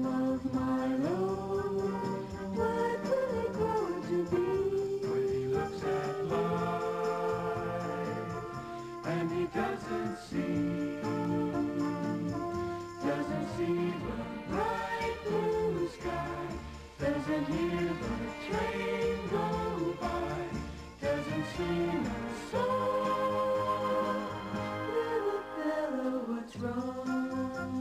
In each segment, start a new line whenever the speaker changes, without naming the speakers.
become of Milo? What will he grow to be?
When he looks at life and he doesn't see the bright blue sky, doesn't hear the train go by, doesn't sing a song.
Little fellow, what's wrong?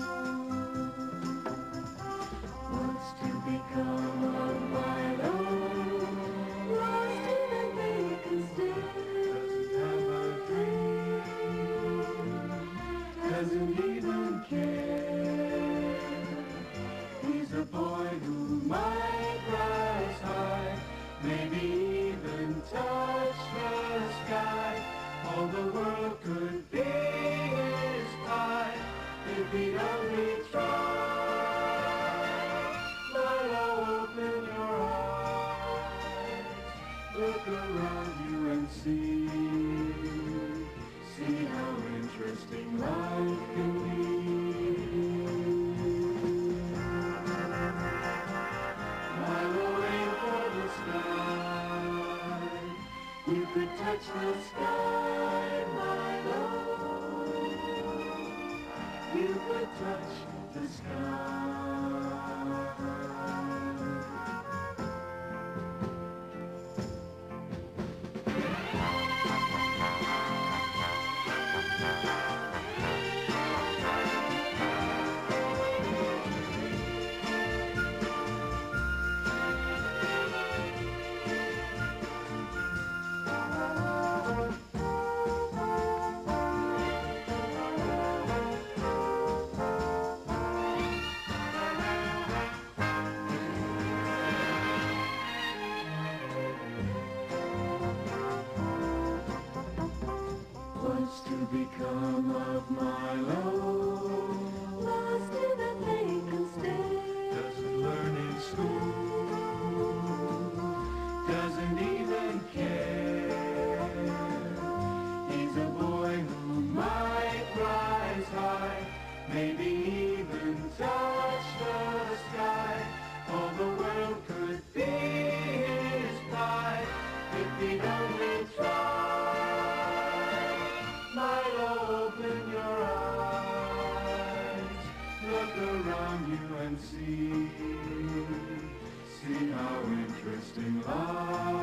Wants to become of Milo, lost in a vacant stare.
Doesn't have a dream, doesn't even care. He's a boy who might rise high, maybe even touch the sky. All the world could be his pie if he'd only try. Milo, open your eyes, look around you and see how interesting life can be. Milo, aim for the sky. You could touch the sky, Milo. You could touch the sky. What's to become of Milo?
Lost in a vacant stare.
Doesn't learn in school, doesn't even care. He's a boy who might rise high, maybe even touch the sky. All the world could be his pie if he'd only try. Milo, open your eyes, look around you and see how interesting life